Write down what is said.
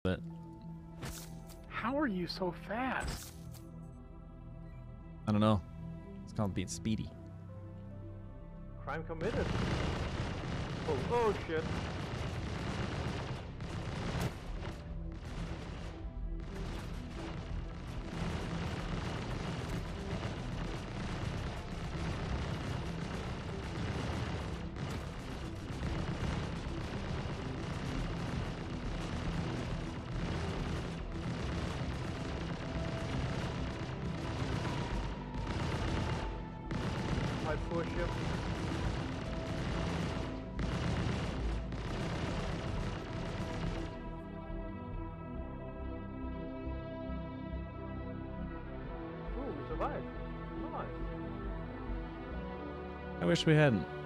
it. How are you so fast? I don't know. It's called being speedy. Crime committed. Oh shit. I push him. Ooh, we survived. Nice. I wish we hadn't.